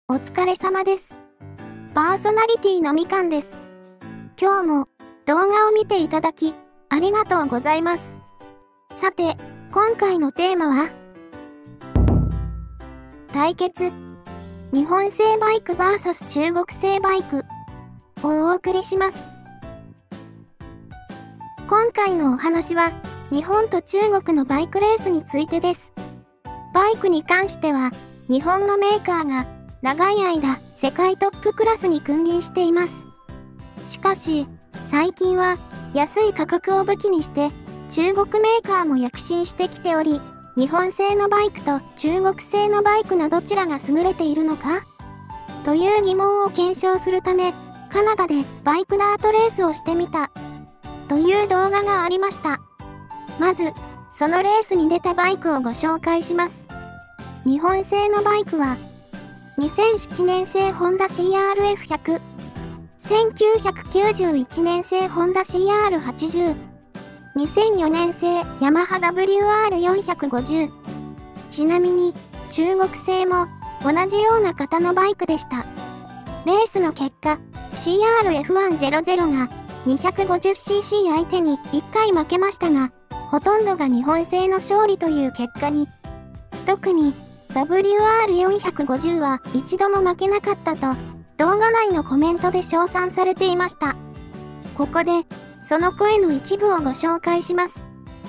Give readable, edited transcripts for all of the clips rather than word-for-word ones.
お疲れ様です。パーソナリティのみかんです。今日も動画を見ていただきありがとうございます。さて、今回のテーマは対決日本製バイク vs 中国製バイクをお送りします。今回のお話は日本と中国のバイクレースについてです。バイクに関しては日本のメーカーが長い間世界トップクラスに君臨しています。しかし最近は安い価格を武器にして中国メーカーも躍進してきており、日本製のバイクと中国製のバイクのどちらが優れているのかという疑問を検証するため、カナダでバイクダートレースをしてみたという動画がありました。まずそのレースに出たバイクをご紹介します。日本製のバイクは2007年製ホンダ CRF100、1991年製ホンダ CR80、2004年製ヤマハ WR450。ちなみに中国製も同じような型のバイクでした。レースの結果 CRF100 が 250cc 相手に1回負けましたが、ほとんどが日本製の勝利という結果に。特に WR450 は一度も負けなかったと動画内のコメントで称賛されていました。ここでその声の一部をご紹介します。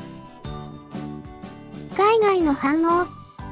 海外の反応。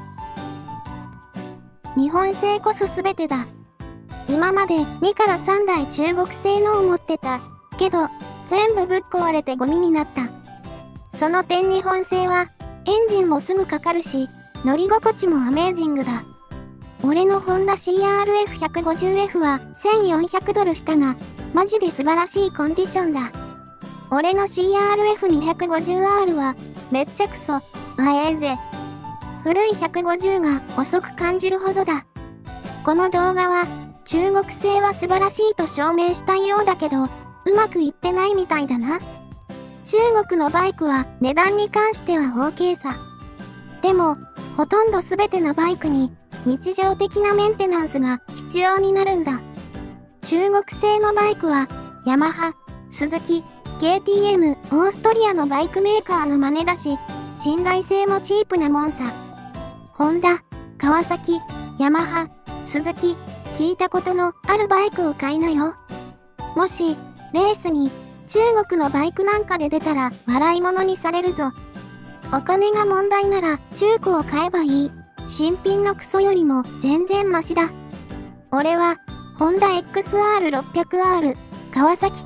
日本製こそ全てだ。今まで2から3台中国製のを持ってたけど全部ぶっ壊れてゴミになった。その点日本製はエンジンもすぐかかるし乗り心地もアメージングだ。俺のホンダ CRF150F は1400ドルしたがマジで素晴らしいコンディションだ。俺の CRF250R はめっちゃクソええぜ。古い150が遅く感じるほどだ。この動画は中国製は素晴らしいと証明したいようだけどうまくいってないみたいだな。中国のバイクは値段に関しては OK さ。でもほとんど全てのバイクに日常的なメンテナンスが必要になるんだ。中国製のバイクはヤマハ、スズキ、KTM、オーストリアのバイクメーカーの真似だし、信頼性もチープなもんさ。ホンダ、川崎、ヤマハ、スズキ、聞いたことのあるバイクを買いなよ。もしレースに中国のバイクなんかで出たら笑い物にされるぞ。お金が問題なら中古を買えばいい。新品のクソよりも全然マシだ。俺はホンダ XR600R、川崎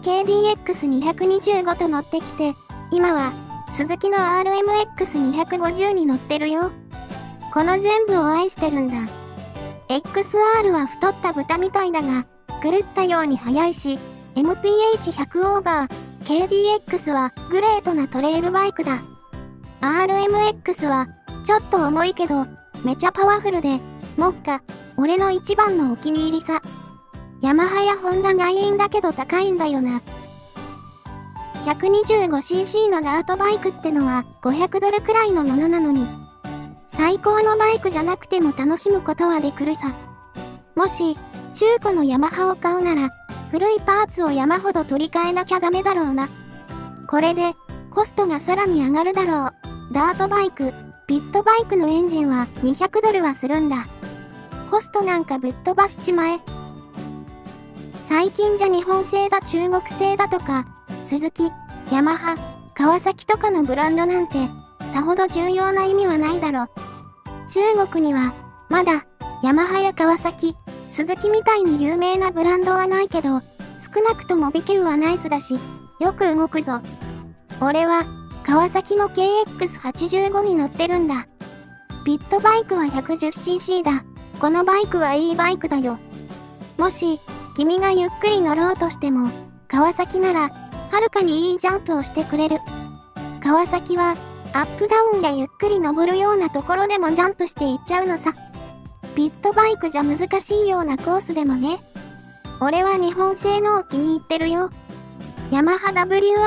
KDX225 と乗ってきて、今はスズキの RMX250 に乗ってるよ。この全部を愛してるんだ。XR は太った豚みたいだが狂ったように速いし、MPH100 オーバー、KDX はグレートなトレイルバイクだ。RMX はちょっと重いけどめちゃパワフルで目下俺の一番のお気に入りさ。ヤマハやホンダ外輪だけど高いんだよな。125cc のダートバイクってのは500ドルくらいのものなのに、最高のバイクじゃなくても楽しむことはできるさ。もし中古のヤマハを買うなら古いパーツを山ほど取り替えなきゃダメだろうな。これでコストがさらに上がるだろう。ダートバイク、ピットバイクのエンジンは200ドルはするんだ。コストなんかぶっ飛ばしちまえ。最近じゃ日本製だ中国製だとか、スズキ、ヤマハ、川崎とかのブランドなんてさほど重要な意味はないだろ。中国にはまだヤマハや川崎、スズキみたいに有名なブランドはないけど、少なくともビキューはナイスだし、よく動くぞ。俺は川崎の KX85 に乗ってるんだ。ピットバイクは 110cc だ。このバイクはいいバイクだよ。もし君がゆっくり乗ろうとしても、川崎ならはるかにいいジャンプをしてくれる。川崎はアップダウンやゆっくり登るようなところでもジャンプしていっちゃうのさ。ピットバイクじゃ難しいようなコースでもね。俺は日本製のを気に入ってるよ。ヤマハ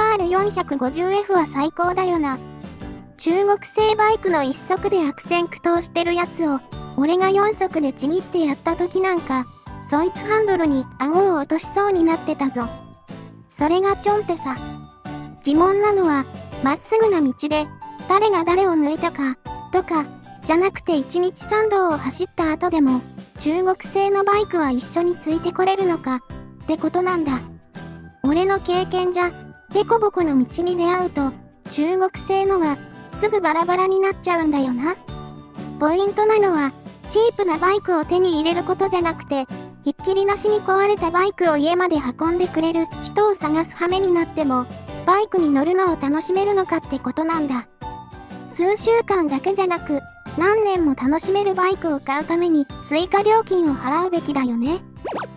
WR450F は最高だよな。中国製バイクの一足で悪戦苦闘してるやつを俺が4足でちぎってやった時なんか、そいつハンドルに顎を落としそうになってたぞ。それがちょんってさ。疑問なのは、まっすぐな道で、誰が誰を抜いたか、とか、じゃなくて1日3道を走った後でも、中国製のバイクは一緒についてこれるのか、ってことなんだ。俺の経験じゃ、デコボコの道に出会うと、中国製のは、すぐバラバラになっちゃうんだよな。ポイントなのは、チープなバイクを手に入れることじゃなくて、ひっきりなしに壊れたバイクを家まで運んでくれる人を探す羽目になっても、バイクに乗るのを楽しめるのかってことなんだ。数週間だけじゃなく、何年も楽しめるバイクを買うために追加料金を払うべきだよね。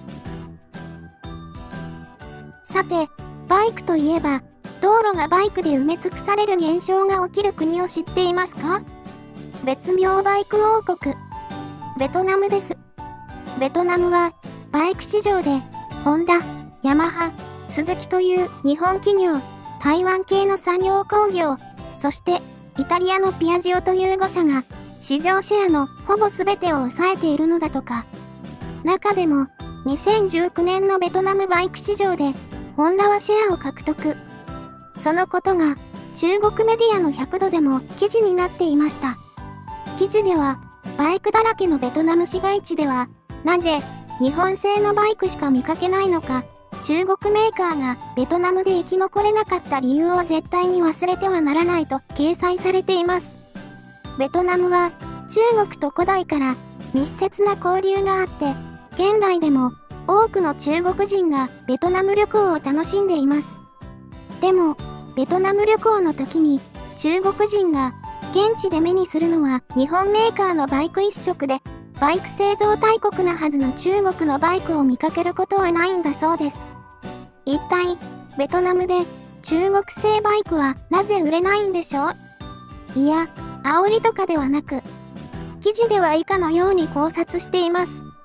さて、バイクといえば、道路がバイクで埋め尽くされる現象が起きる国を知っていますか？別名バイク王国。ベトナムです。ベトナムは、バイク市場で、ホンダ、ヤマハ、スズキという日本企業、台湾系の産業工業、そしてイタリアのピアジオという5社が市場シェアのほぼ全てを抑えているのだとか。中でも2019年のベトナムバイク市場でホンダはシェアを獲得。そのことが中国メディアの100度でも記事になっていました。記事ではバイクだらけのベトナム市街地ではなぜ日本製のバイクしか見かけないのか、中国メーカーがベトナムで生き残れなかった理由を絶対に忘れてはならないと掲載されています。ベトナムは中国と古代から密接な交流があって、現代でも多くの中国人がベトナム旅行を楽しんでいます。でも、ベトナム旅行の時に中国人が現地で目にするのは日本メーカーのバイク一色で、バイク製造大国なはずの中国のバイクを見かけることはないんだそうです。一体、ベトナムで中国製バイクはなぜ売れないんでしょう？いや、煽りとかではなく、記事では以下のように考察しています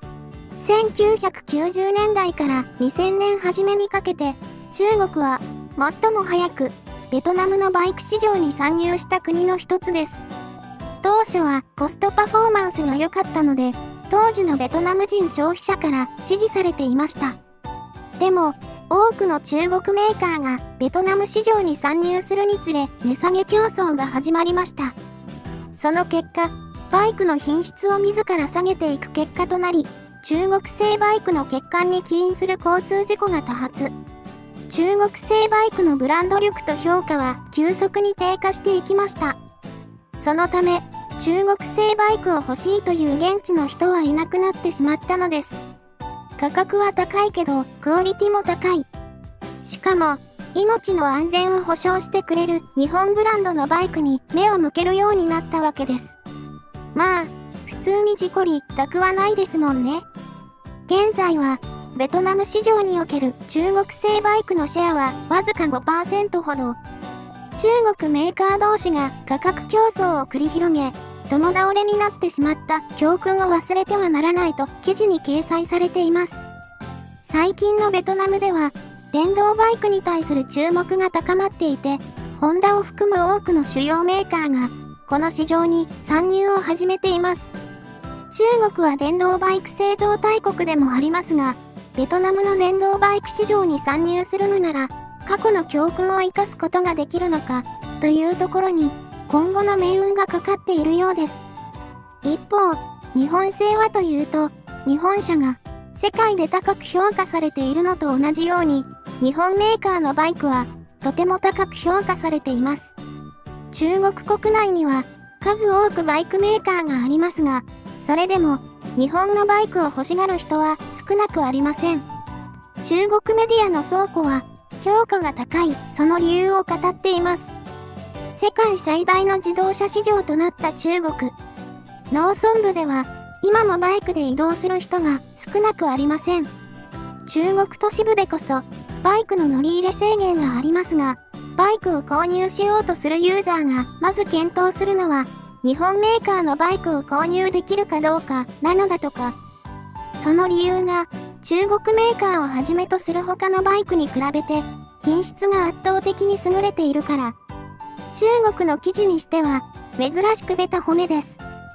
。1990年代から2000年初めにかけて、中国は最も早くベトナムのバイク市場に参入した国の一つです。当初はコストパフォーマンスが良かったので、当時のベトナム人消費者から支持されていました。でも、多くの中国メーカーがベトナム市場に参入するにつれ値下げ競争が始まりました。その結果、バイクの品質を自ら下げていく結果となり、中国製バイクの欠陥に起因する交通事故が多発。中国製バイクのブランド力と評価は急速に低下していきました。そのため、中国製バイクを欲しいという現地の人はいなくなってしまったのです。価格は高いけど、クオリティも高い。しかも、命の安全を保証してくれる日本ブランドのバイクに目を向けるようになったわけです。まあ、普通に事故りたくはないですもんね。現在は、ベトナム市場における中国製バイクのシェアはわずか 5% ほど。中国メーカー同士が価格競争を繰り広げ、共倒れになってしまった教訓を忘れてはならないと記事に掲載されています。最近のベトナムでは、電動バイクに対する注目が高まっていて、ホンダを含む多くの主要メーカーが、この市場に参入を始めています。中国は電動バイク製造大国でもありますが、ベトナムの電動バイク市場に参入するのなら、過去の教訓を生かすことができるのか、というところに、今後の命運がかかっているようです。一方、日本製はというと、日本車が世界で高く評価されているのと同じように、日本メーカーのバイクはとても高く評価されています。中国国内には数多くバイクメーカーがありますが、それでも日本のバイクを欲しがる人は少なくありません。中国メディアの倉庫は評価が高いその理由を語っています。世界最大の自動車市場となった中国。農村部では今もバイクで移動する人が少なくありません。中国都市部でこそバイクの乗り入れ制限がありますが、バイクを購入しようとするユーザーがまず検討するのは日本メーカーのバイクを購入できるかどうかなのだとか。その理由が中国メーカーをはじめとする他のバイクに比べて品質が圧倒的に優れているから。中国の記事にしては珍しくベタ褒めです。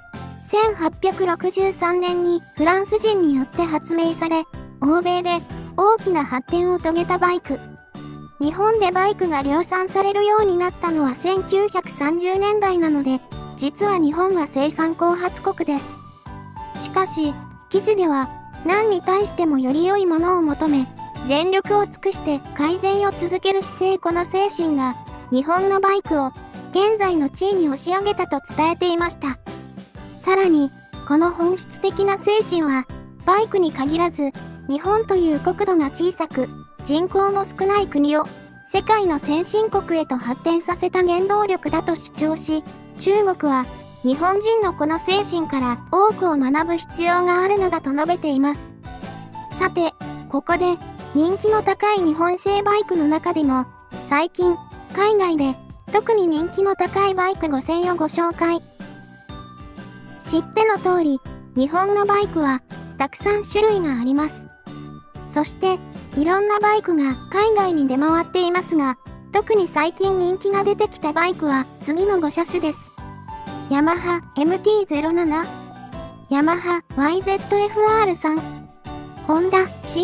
1863年にフランス人によって発明され、欧米で大きな発展を遂げたバイク。日本でバイクが量産されるようになったのは1930年代なので、実は日本は生産後発国です。しかし、記事では何に対してもより良いものを求め、全力を尽くして改善を続ける姿勢、この精神が日本のバイクを現在の地位に押し上げたと伝えていました。さらに、この本質的な精神はバイクに限らず、日本という国土が小さく人口も少ない国を世界の先進国へと発展させた原動力だと主張し、中国は日本人のこの精神から多くを学ぶ必要があるのだと述べています。さて、ここで人気の高い日本製バイクの中でも最近海外で特に人気の高いバイク5選をご紹介。知っての通り、日本のバイクはたくさん種類があります。そしていろんなバイクが海外に出回っていますが、特に最近人気が出てきたバイクは次の5車種です。ヤマハ MT-07、ヤマハ YZF-R3、ホンダ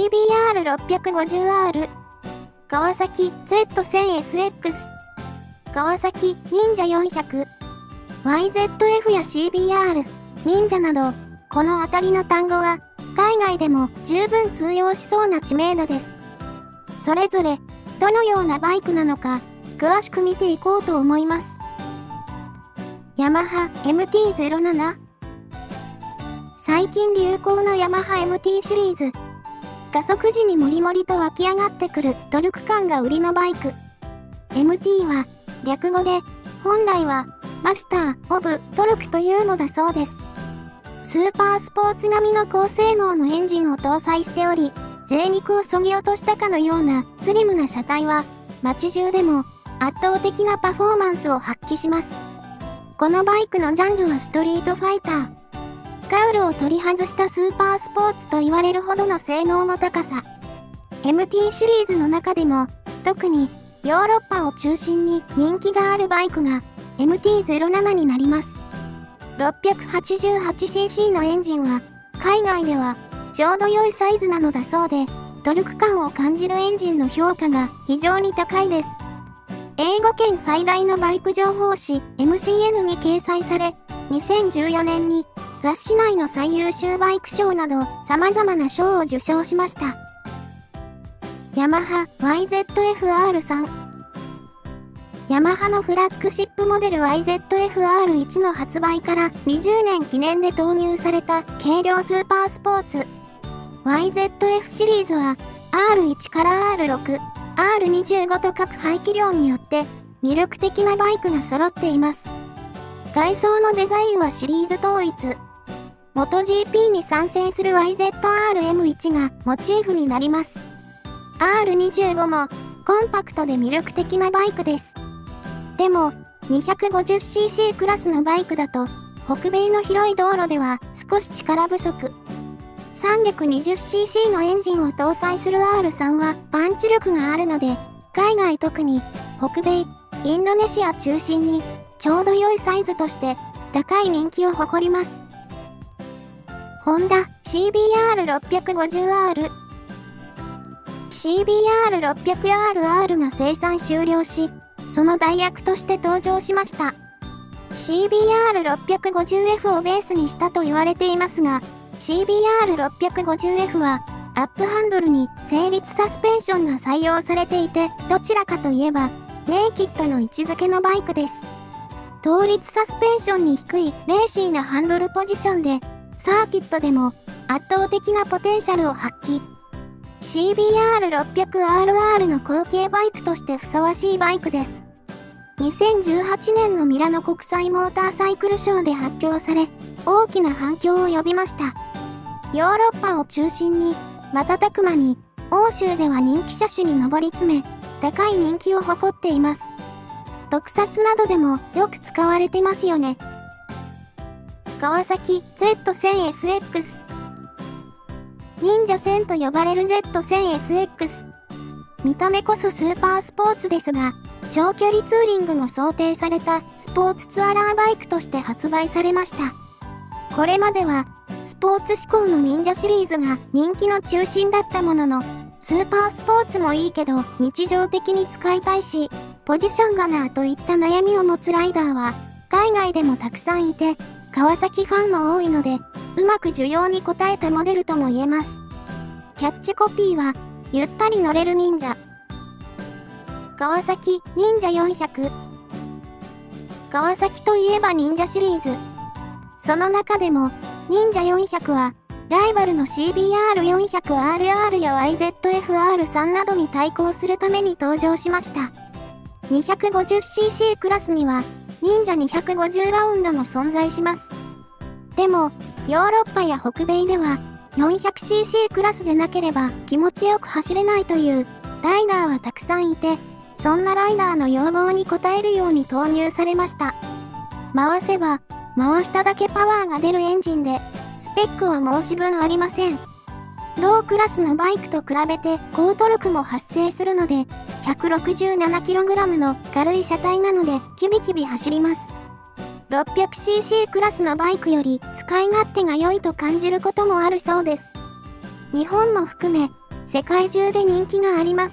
CBR650R、川崎 Z1000SX、川崎忍者400、YZF や CBR、忍者など、このあたりの単語は海外でも十分通用しそうな知名度です。それぞれどのようなバイクなのか詳しく見ていこうと思います。ヤマハ MT-07、最近流行のヤマハ MT シリーズ。加速時にモリモリと湧き上がってくるトルク感が売りのバイク。MT は略語で本来はマスター・オブ・トルクというのだそうです。スーパースポーツ並みの高性能のエンジンを搭載しており、贅肉を削ぎ落としたかのようなスリムな車体は街中でも圧倒的なパフォーマンスを発揮します。このバイクのジャンルはストリートファイター。カウルを取り外したスーパースポーツと言われるほどの性能の高さ。MT シリーズの中でも特にヨーロッパを中心に人気があるバイクが MT-07 になります。688cc のエンジンは海外ではちょうど良いサイズなのだそうで、トルク感を感じるエンジンの評価が非常に高いです。英語圏最大のバイク情報誌 MCN に掲載され、2014年に雑誌内の最優秀バイク賞など様々な賞を受賞しました。ヤマハ YZF-R3、ヤマハのフラッグシップモデル YZF-R1 の発売から20年記念で投入された軽量スーパースポーツ。YZF シリーズは R1 から R6、R25 と各排気量によって魅力的なバイクが揃っています。外装のデザインはシリーズ統一。MotoGP に参戦する YZR-M1 がモチーフになります。R25 もコンパクトで魅力的なバイクです。でも 250cc クラスのバイクだと北米の広い道路では少し力不足。320cc のエンジンを搭載する R3 はパンチ力があるので、海外特に北米、インドネシア中心にちょうど良いサイズとして高い人気を誇ります。ホンダ CBR650R、CBR600RR が生産終了し、その代役として登場しました。CBR650F をベースにしたと言われていますが、CBR650F はアップハンドルに整列サスペンションが採用されていて、どちらかといえばネイキッドの位置づけのバイクです。倒立サスペンションに低いレーシーなハンドルポジションで、サーキットでも圧倒的なポテンシャルを発揮。CBR600RR の後継バイクとしてふさわしいバイクです。2018年のミラノ国際モーターサイクルショーで発表され、大きな反響を呼びました。ヨーロッパを中心に、瞬く間に、欧州では人気車種に上り詰め、高い人気を誇っています。特撮などでもよく使われてますよね。川崎 Z1000SX、忍者1000と呼ばれる Z1000SX。見た目こそスーパースポーツですが、長距離ツーリングも想定されたスポーツツアラーバイクとして発売されました。 これまでは、スポーツ志向の忍者シリーズが人気の中心だったものの、スーパースポーツもいいけど日常的に使いたいし、ポジションがなーといった悩みを持つライダーは、海外でもたくさんいて、川崎ファンも多いので、うまく需要に応えたモデルとも言えます。キャッチコピーは、ゆったり乗れる忍者。川崎忍者400。川崎といえば忍者シリーズ。その中でも、忍者400は、ライバルの CBR400RR や YZF-R3 などに対抗するために登場しました。250cc クラスには、忍者250ラウンドも存在します。でも、ヨーロッパや北米では、400cc クラスでなければ気持ちよく走れないというライダーはたくさんいて、そんなライダーの要望に応えるように投入されました。回せば、回しただけパワーが出るエンジンで、スペックは申し分ありません。同クラスのバイクと比べて高トルクも発生するので、167kg の軽い車体なのでキビキビ走ります。600cc クラスのバイクより使い勝手が良いと感じることもあるそうです。日本も含め、世界中で人気があります。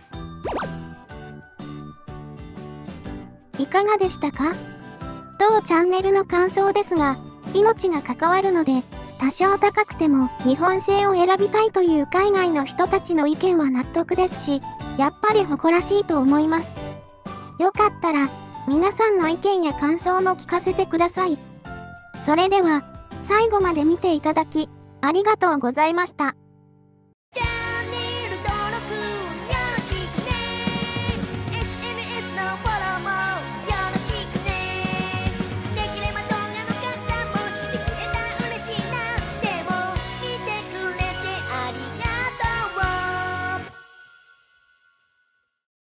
いかがでしたか？当チャンネルの感想ですが、命が関わるので、多少高くても日本製を選びたいという海外の人たちの意見は納得ですし、やっぱり誇らしいと思います。よかったら、皆さんの意見や感想も聞かせてください。それでは、最後まで見ていただき、ありがとうございました。